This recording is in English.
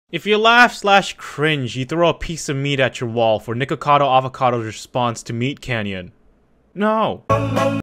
If you laugh/cringe, you throw a piece of meat at your wall for Nikocado Avocado's response to Meat Canyon. No.